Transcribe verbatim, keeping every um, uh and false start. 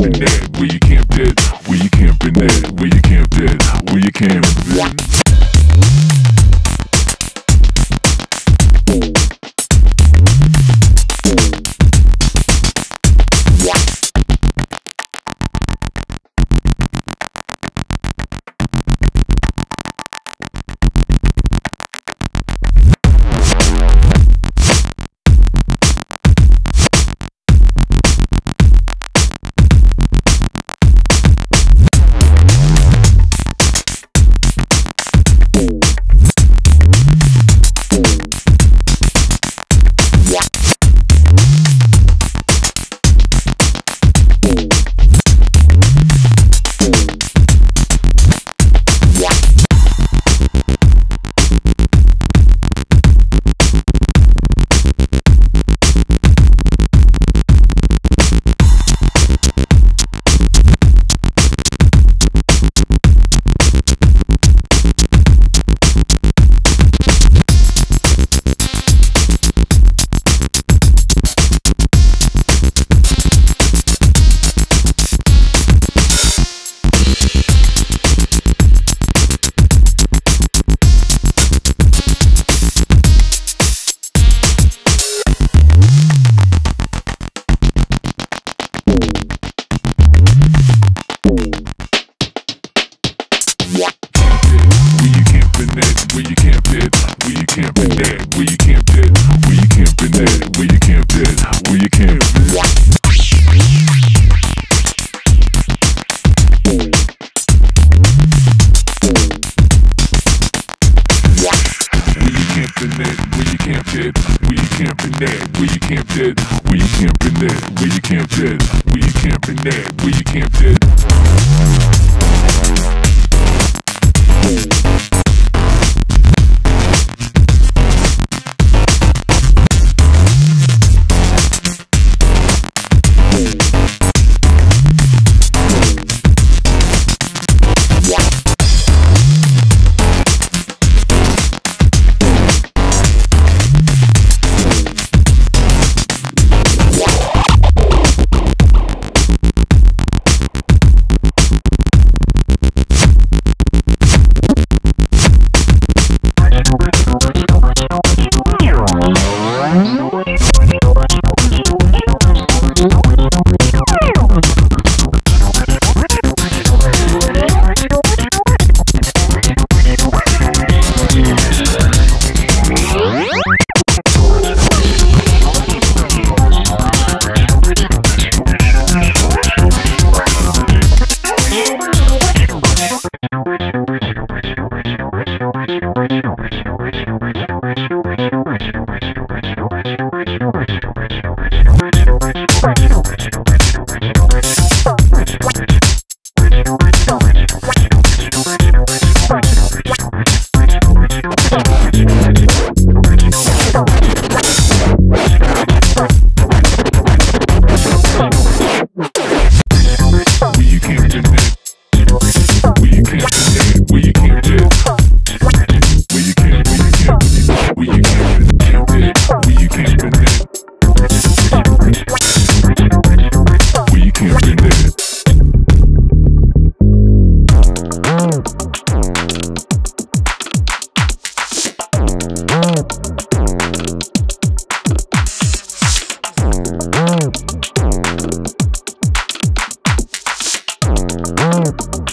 camping at? Where you camped at? Where you camping at? Where you camped at? Where you camping? Where you camped at? Where you camping at? Where you camped at? Where you camping at? Where you camped at? Where you camping at? Where you camping at? Where you camped at? Where you camping at? Where you camped at? Where you camping at? Where you camped at? Where you camping at? Where you camped at? Oh.